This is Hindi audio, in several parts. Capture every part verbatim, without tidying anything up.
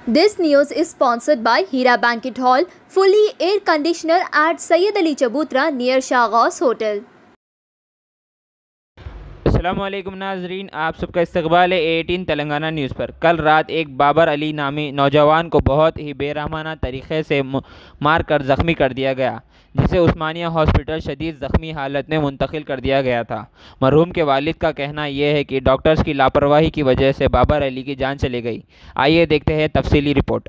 This news is sponsored by Hira Banquet Hall, fully air conditioner at Sayyid Ali Chabutra near Shahghaus Hotel. अस्सलामुअलैकुम नाजरीन, आप सबका इस्तकबाल है अठारह तेलंगाना न्यूज़ पर। कल रात एक बाबर अली नामी नौजवान को बहुत ही बेरहमाना तरीक़े से मार कर ज़ख्मी कर दिया गया, जिसे उस्मानिया हॉस्पिटल शदीद ज़ख्मी हालत में मुंतकिल कर दिया गया था। मरहूम के वालिद का कहना यह है कि डॉक्टर्स की लापरवाही की वजह से बाबर अली की जान चली गई। आइए देखते हैं तफसीली रिपोर्ट।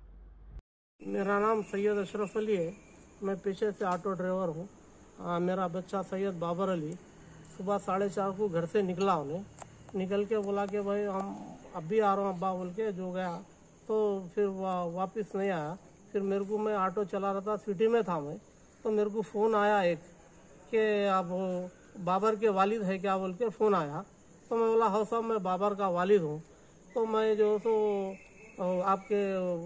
मेरा नाम सैयद अशरफ अली है। मैं पेशे से ऑटो ड्राइवर हूँ। मेरा बच्चा सैयद बाबर अली सुबह साढ़े चार को घर से निकला, उन्हें निकल के बोला कि भाई हम अभी आ रहा हूँ अब्बा बोल के जो गया, तो फिर वा, वापस नहीं आया। फिर मेरे को, मैं ऑटो चला रहा था, सिटी में था मैं, तो मेरे को फ़ोन आया एक कि आप बाबर के वालिद है क्या बोल के फ़ोन आया। तो मैं बोला हाँ साहब, मैं बाबर का वालिद हूँ। तो मैं जो सो आपके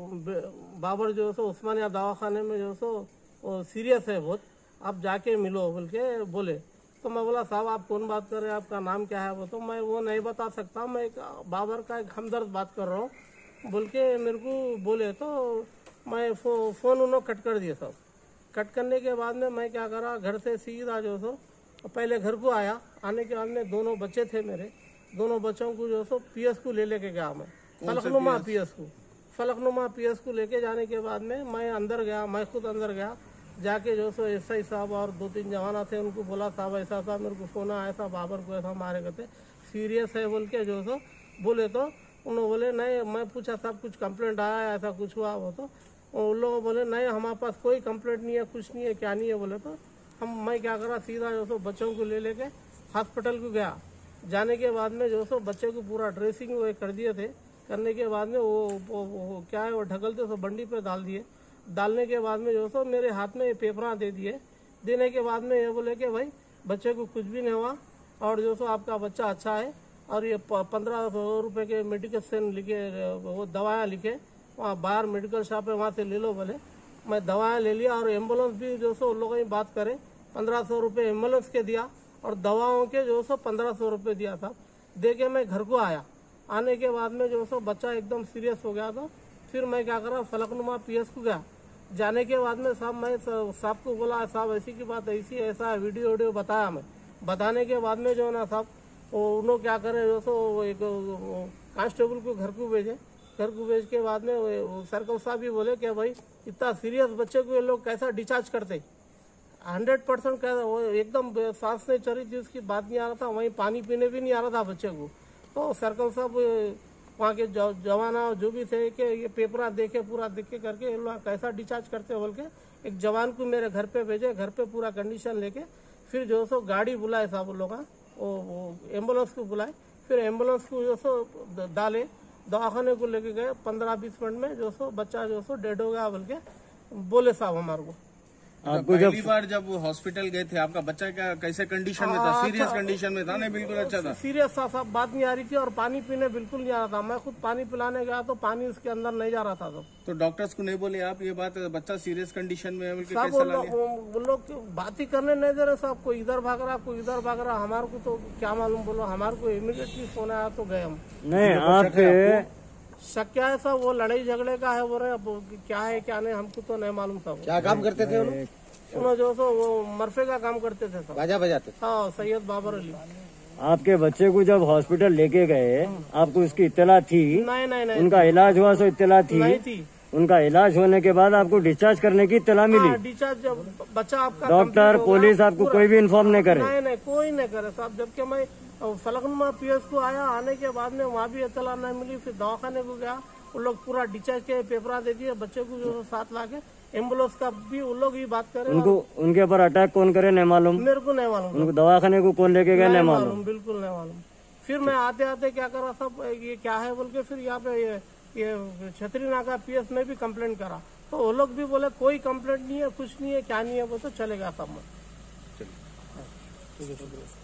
बाबर जो सो उस्मानिया दवाखाने में जो सो सीरियस है बहुत, आप जाके मिलो बोल के बोले। तो मैं बोला साहब आप कौन बात कर रहे हैं, आपका नाम क्या है? वो तो मैं वो नहीं बता सकता, मैं एक बाबर का एक हमदर्द बात कर रहा हूँ बोल के मेरे को बोले। तो मैं फो, फ़ोन उन्होंने कट कर दिया। सब कट करने के बाद में मैं क्या करा, घर से सीधा जो सो पहले घर को आया। आने के बाद में दोनों बच्चे थे मेरे, दोनों बच्चों को जो सो पी एस को ले लेके गया मैं, फलकनुमा पी एस को फलकनुमा पी एस को लेके जाने के बाद में मैं अंदर गया, मैं खुद अंदर गया। जाके जो सो एस आई साहब और दो तीन जवाना थे, उनको बोला साहब ऐसा साहब मेरे को फ़ोन आया था, बाबर को ऐसा मारे गए थे, सीरियस है बोल के जो सो बोले। तो उन्होंने बोले नहीं, मैं पूछा साहब कुछ कंप्लेंट आया ऐसा कुछ हुआ? वो तो उन लोगों बोले नहीं हमारे पास कोई कंप्लेंट नहीं है, कुछ नहीं है, क्या नहीं है बोले। तो हम मैं क्या करा, सीधा जो सो बच्चों को ले लेके हॉस्पिटल को गया। जाने के बाद में जो सो बच्चे को पूरा ड्रेसिंग वो कर दिए थे। करने के बाद में वो, वो, वो क्या है वो ढकलते सो बंडी पे डाल दिए। डालने के बाद में जो सो मेरे हाथ में ये पेपरा दे दिए। देने के बाद में ये बोले कि भाई बच्चे को कुछ भी नहीं हुआ और जो सो आपका बच्चा अच्छा है, और ये पंद्रह सौ रुपये के मेडिकेशन लिखे, वो दवाएं लिखे, वहाँ बाहर मेडिकल शॉप है वहाँ से ले लो बोले। मैं दवाएं ले लिया और एम्बुलेंस भी जो सो उन लोगों की बात करें पंद्रह सौ रुपये एम्बुलेंस के दिया और दवाओं के जो सो पंद्रह सौ रुपये दिया था। दे के मैं घर को आया। आने के बाद में जो सो बच्चा एकदम सीरियस हो गया। तो फिर मैं क्या करा, फलकनुमा पी एस को गया। जाने के बाद में साहब मैं साहब को बोला साहब ऐसी की बात ऐसी ऐसा वीडियो वीडियो बताया। मैं बताने के बाद में जो ना साहब उन्होंने क्या करे, जो सो एक कांस्टेबल को घर को भेजे। घर को भेज के बाद में सर्कल साहब भी बोले कि भाई इतना सीरियस बच्चे को ये लोग कैसा डिस्चार्ज करते। हंड्रेड परसेंट क्या वो एकदम सांस नहीं चल रही थी, उसकी बात नहीं आ रहा था, वहीं पानी पीने भी नहीं आ रहा था बच्चे को। तो सर्कल साहब वहाँ के जवाना जो भी थे कि ये पेपरा देखे पूरा देख के करके लोग कैसा डिस्चार्ज करते बोल के एक जवान को मेरे घर पे भेजे। घर पे पूरा कंडीशन लेके फिर जो सो गाड़ी बुलाए साहब लोग, वो एम्बुलेंस को बुलाए। फिर एम्बुलेंस को जो सो डाले, दवाखाने को लेके गए। पंद्रह बीस मिनट में जो सो बच्चा जो सो डेड हो गया बोल के बोले साहब हमारे को। आपको पहली बार जब हॉस्पिटल गए थे आपका बच्चा क्या कैसे कंडीशन में था? सीरियस कंडीशन में था ना? बिल्कुल अच्छा था, सीरियस था साहब, बात नहीं आ रही थी और पानी पीने बिल्कुल नहीं आ रहा था। मैं खुद पानी पिलाने गया तो पानी उसके अंदर नहीं जा रहा था। तो तो डॉक्टर्स को नहीं बोले आप ये बात, बच्चा सीरियस कंडीशन में है? साहब वो लोग बात ही करने नहीं दे रहे साहब, कोई इधर भाग रहा कोई इधर भाग रहा। हमारे को तो क्या मालूम, बोलो हमारे को इमीडिएटली फोन आया तो गए हम। नहीं आप शक क्या है साहब, वो लड़ाई झगड़े का है बोल रहे, क्या है क्या नहीं हमको तो नहीं मालूम साहब। क्या काम करते थे उन्होंने? उन्होंने जो सो वो मरफे का काम करते थे साहब, बाजा बजाते। हाँ, सैयद बाबर अली। आपके बच्चे को जब हॉस्पिटल लेके गए आपको उसकी इत्तला थी? नहीं नहीं नहीं, उनका इलाज हुआ सो इत्तला थी? नहीं थी। उनका इलाज होने के बाद आपको डिस्चार्ज करने की इत्तला मिली? डिस्चार्ज जब बच्चा आपका डॉक्टर पुलिस आपको कोई भी इन्फॉर्म नहीं करे? नहीं नहीं कोई नहीं करे साहब। जबकि मैं फलकनुमा पी एस को आया, आने के बाद में वहाँ भी इत्तला नहीं मिली। फिर दवाखाने को गया, उन लोग पूरा डिस्चार्ज के पेपरा दे दिए। बच्चे को जो साथ ला के एम्बुलेंस का भी उन लोग ही बात करे। उनको उनके ऊपर अटैक कौन करे नहीं मालूम? मेरे को नहीं मालूम। उनको दवाखाने को कौन लेके गए नहीं मालूम? बिल्कुल नहीं मालूम। फिर मैं आते आते क्या करा सब, ये क्या है बोल के फिर यहाँ पे ये, ये छतरी नाका पी एस में भी कंप्लेंट करा। तो वो लोग भी बोले कोई कंप्लेंट नहीं है, कुछ नहीं है, क्या नहीं है, वो तो चलेगा सब।